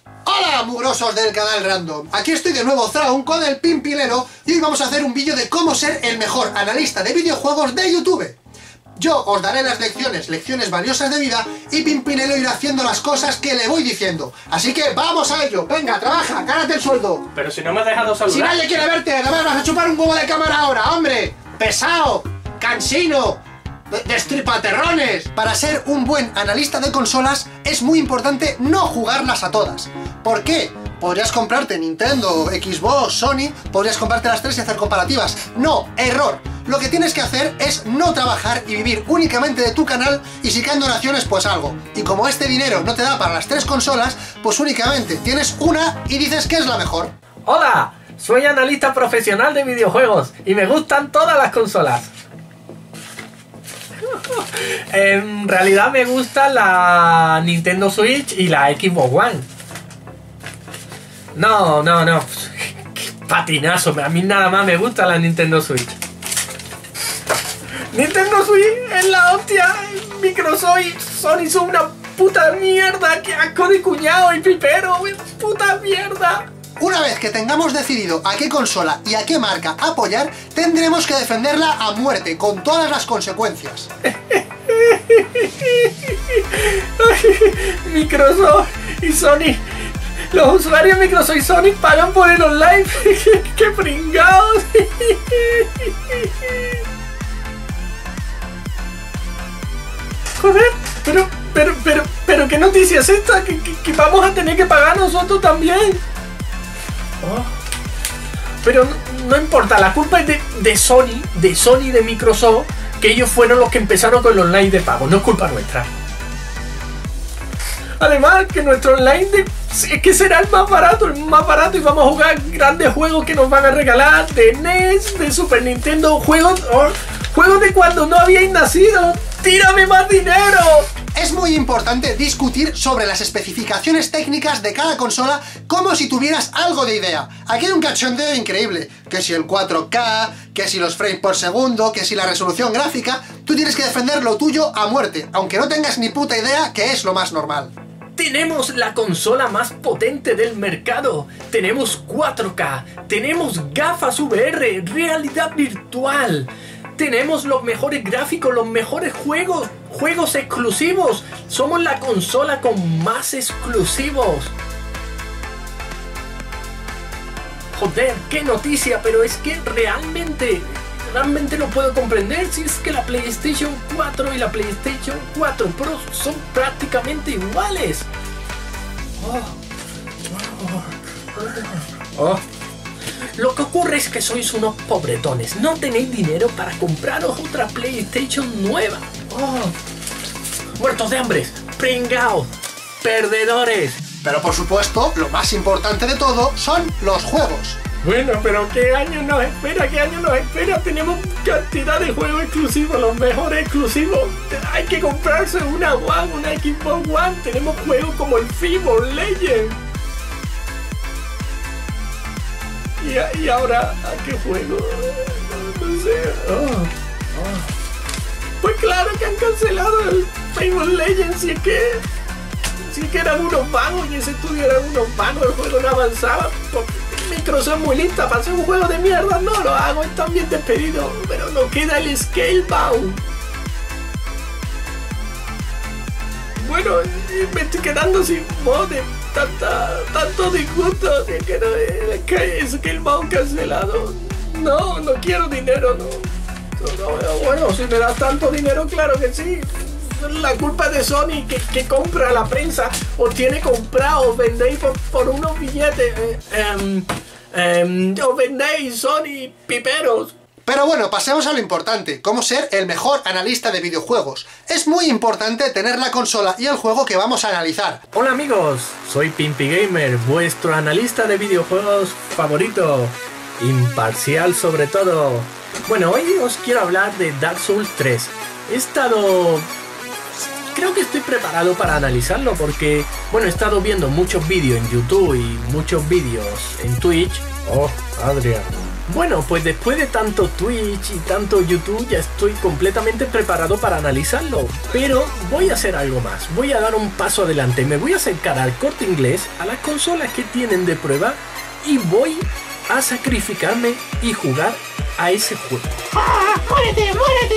Hola mugrosos del canal Random, aquí estoy de nuevo Zraun con el Pimpilero y hoy vamos a hacer un vídeo de cómo ser el mejor analista de videojuegos de YouTube. Yo os daré las lecciones valiosas de vida y Pimpinelo irá haciendo las cosas que le voy diciendo. Así que vamos a ello, venga, trabaja, gánate el sueldo. Pero si no me has dejado saludar. Si nadie quiere verte, además vas a chupar un huevo de cámara ahora, hombre. Pesado, cansino, destripaterrones. Para ser un buen analista de consolas es muy importante no jugarlas a todas. ¿Por qué? Podrías comprarte Nintendo, Xbox, Sony, podrías comprarte las tres y hacer comparativas. No, error. Lo que tienes que hacer es no trabajar y vivir únicamente de tu canal y si caen donaciones, pues algo. Y como este dinero no te da para las tres consolas, pues únicamente tienes una y dices que es la mejor. Hola, soy analista profesional de videojuegos y me gustan todas las consolas. En realidad me gusta la Nintendo Switch y la Xbox One. No. Qué patinazo, a mí nada más me gusta la Nintendo Switch. Nintendo Switch es la hostia. Microsoft y Sony son una puta mierda. Qué asco de cuñado y pipero. Puta mierda. Una vez que tengamos decidido a qué consola y a qué marca apoyar, tendremos que defenderla a muerte, con todas las consecuencias. Microsoft y Sony. Los usuarios de Microsoft y Sony pagan por el online. ¡Qué pringados! Joder, pero ¿qué noticia es esta? Que vamos a tener que pagar nosotros también. Oh. Pero no importa, la culpa es de Sony y de Microsoft, que ellos fueron los que empezaron con el online de pago, no es culpa nuestra. Además que nuestro online es que será el más barato y vamos a jugar grandes juegos que nos van a regalar de NES, de Super Nintendo, juegos de cuando no habíais nacido. ¡Tírame más dinero! Es muy importante discutir sobre las especificaciones técnicas de cada consola como si tuvieras algo de idea. Aquí hay un cachondeo increíble, que si el 4K, que si los frames por segundo, que si la resolución gráfica. Tú tienes que defender lo tuyo a muerte, aunque no tengas ni puta idea, que es lo más normal. Tenemos la consola más potente del mercado, tenemos 4K, tenemos gafas VR, realidad virtual, tenemos los mejores gráficos, los mejores juegos exclusivos, somos la consola con más exclusivos. Joder, qué noticia, pero es que realmente no puedo comprender si es que la PlayStation 4 y la PlayStation 4 Pro son prácticamente iguales. Lo que ocurre es que sois unos pobretones, no tenéis dinero para compraros otra PlayStation nueva. Muertos de hambre, pringaos, perdedores. Pero por supuesto, lo más importante de todo son los juegos. Bueno, pero ¿qué año nos espera? Tenemos cantidad de juegos exclusivos, los mejores exclusivos. Hay que comprarse una One, una Xbox One. Tenemos juegos como el FIFA Legends. ¿Y ahora a qué juego? No sé. Pues claro que han cancelado el FIFA Legends. Si es que eran unos vagos y ese estudio eran unos vagos, el juego no avanzaba. Microsoft muy lista para hacer un juego de mierda, no lo hago, están bien despedidos, pero no queda el Scalebound. Bueno, me estoy quedando sin voz de tanto disgusto de que no, el Scalebound cancelado. No quiero dinero, no. Bueno, si me das tanto dinero, claro que sí. La culpa es de Sony que compra a la prensa, o tiene comprado, os vendéis por unos billetes, os vendéis, Sony, piperos. Pero bueno, pasemos a lo importante, cómo ser el mejor analista de videojuegos. Es muy importante tener la consola y el juego que vamos a analizar. Hola amigos, soy Pimpigamer, vuestro analista de videojuegos favorito, imparcial sobre todo. Bueno, hoy os quiero hablar de Dark Souls 3. Creo que estoy preparado para analizarlo porque, bueno, he estado viendo muchos vídeos en YouTube y muchos vídeos en Twitch. Oh, Adrián. Bueno, pues después de tanto Twitch y tanto YouTube ya estoy completamente preparado para analizarlo. Pero voy a hacer algo más, voy a dar un paso adelante. Me voy a acercar al Corte Inglés, a las consolas que tienen de prueba y voy a sacrificarme y jugar a ese juego. ¡Muérete, muérete!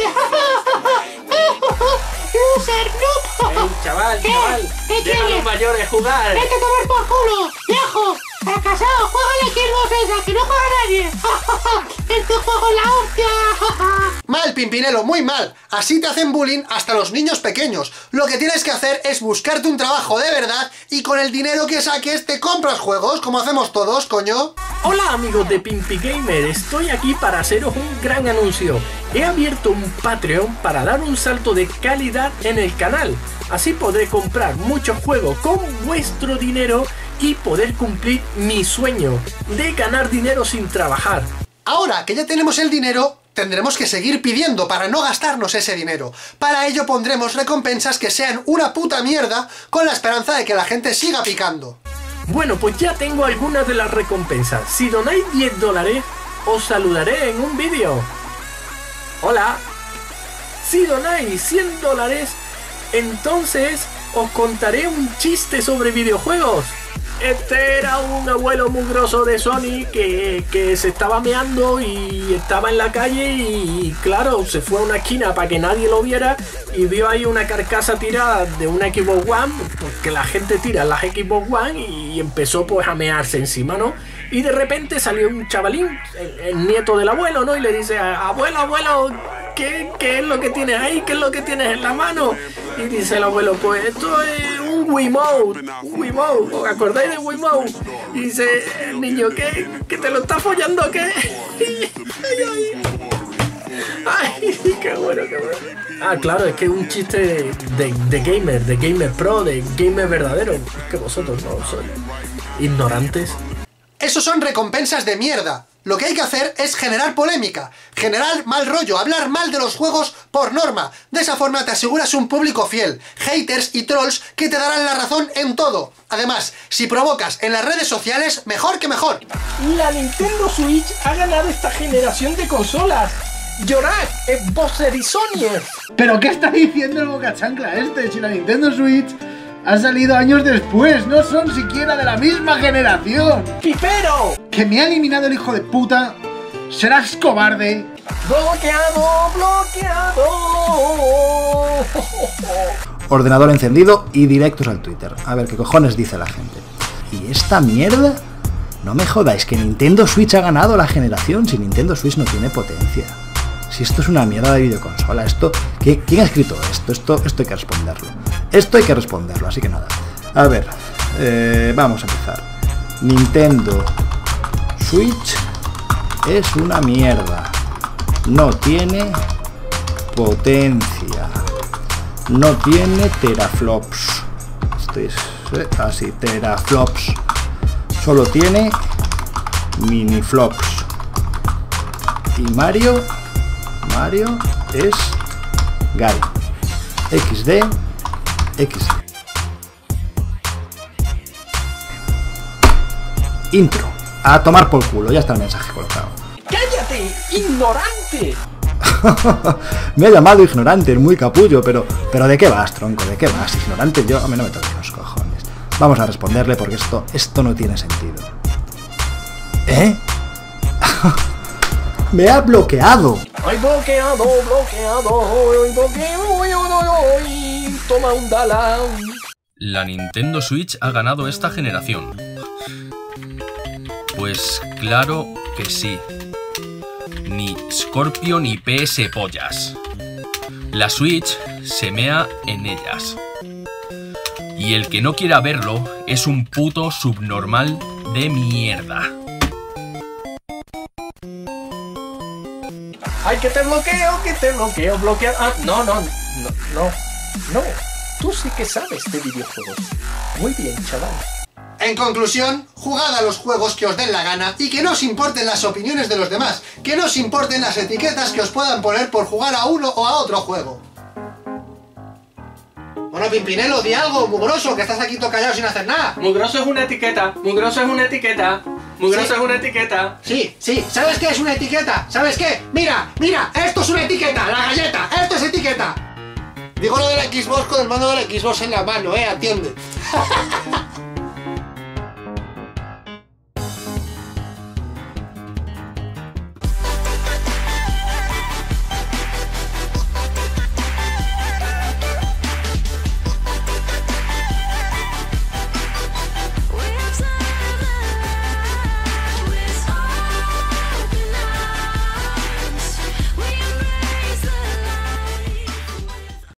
¡Loser, noob! Hey, chaval, ¿Qué? chaval, ¿Qué deja a los tienes? mayores jugar. ¡Vete a tomar por culo, viejo! ¡Fracasado! ¡Juégale Xbox esa, que no juega nadie! ¡Este juego es la hostia! Mal, Pimpinelo, muy mal. Así te hacen bullying hasta los niños pequeños. Lo que tienes que hacer es buscarte un trabajo de verdad y con el dinero que saques te compras juegos, como hacemos todos, coño. Hola amigos de Pimpy Gamer, estoy aquí para haceros un gran anuncio. He abierto un Patreon para dar un salto de calidad en el canal. Así podré comprar muchos juegos con vuestro dinero y poder cumplir mi sueño de ganar dinero sin trabajar. Ahora que ya tenemos el dinero, tendremos que seguir pidiendo para no gastarnos ese dinero. Para ello pondremos recompensas que sean una puta mierda con la esperanza de que la gente siga picando. Bueno, pues ya tengo algunas de las recompensas. Si donáis $10, os saludaré en un vídeo. Hola. Si donáis $100, entonces os contaré un chiste sobre videojuegos. Este era un abuelo mugroso de Sony que se estaba meando y estaba en la calle y claro, se fue a una esquina para que nadie lo viera y vio ahí una carcasa tirada de una Xbox One, porque la gente tira las Xbox One y empezó pues a mearse encima, ¿no? Y de repente salió un chavalín, el nieto del abuelo, ¿no? Y le dice, abuelo, abuelo, ¿qué es lo que tienes ahí? ¿Qué es lo que tienes en la mano? Y dice el abuelo, pues esto es un Wiimote, ¿os acordáis de Wiimote? Y dice el niño, ¿que te lo estás follando o qué? Ay, qué bueno, qué bueno. Ah, claro, es que es un chiste de gamer pro, de gamer verdadero. Es que vosotros no sois ignorantes. Esos son recompensas de mierda. Lo que hay que hacer es generar polémica, generar mal rollo, hablar mal de los juegos por norma. De esa forma te aseguras un público fiel, haters y trolls que te darán la razón en todo. Además, si provocas en las redes sociales, mejor que mejor. La Nintendo Switch ha ganado esta generación de consolas. Llorad, es Bowser y Sonic. ¿Pero qué está diciendo el boca chancla este? Si la Nintendo Switch ha salido años después, no son siquiera de la misma generación. ¡Pipero! Que me ha eliminado el hijo de puta. Serás cobarde. ¡Bloqueado! ¡Bloqueado! Ordenador encendido y directos al Twitter. A ver qué cojones dice la gente. ¿Y esta mierda? No me jodáis que Nintendo Switch ha ganado la generación si Nintendo Switch no tiene potencia. Si esto es una mierda de videoconsola, ¿quién ha escrito esto? Esto hay que responderlo. Esto hay que responderlo, así que nada. A ver, vamos a empezar. Nintendo Switch es una mierda. No tiene potencia. No tiene teraflops. Esto es así, teraflops. Solo tiene miniflops. Y Mario es Guy. XD. Intro. A tomar por culo, ya está el mensaje colocado. ¡Cállate, ignorante! Me ha llamado ignorante, es muy capullo, pero ¿de qué vas, tronco? ¿De qué vas? Ignorante, a mí no me toques los cojones. Vamos a responderle porque esto no tiene sentido. ¿Eh? ¡Me ha bloqueado! ¡Ay, bloqueado! ¡Toma un dala! La Nintendo Switch ha ganado esta generación. Pues claro que sí. Ni Scorpio ni PS pollas. La Switch se mea en ellas. Y el que no quiera verlo es un puto subnormal de mierda. ¡Ay, que te bloqueo, bloqueado! Ah, no. Tú sí que sabes de videojuegos. Muy bien, chaval. En conclusión, jugad a los juegos que os den la gana y que no os importen las opiniones de los demás, que no os importen las etiquetas que os puedan poner por jugar a uno o a otro juego. Bueno, Pimpinelo, di algo, mugroso, que estás aquí todo callado sin hacer nada. Mugroso es una etiqueta, Muy grosa es una etiqueta. Sí, ¿sabes qué es una etiqueta? ¿Sabes qué? Mira, esto es una etiqueta, la galleta, esto es etiqueta. Digo lo de la Xbox con el mando de la Xbox en la mano, atiende.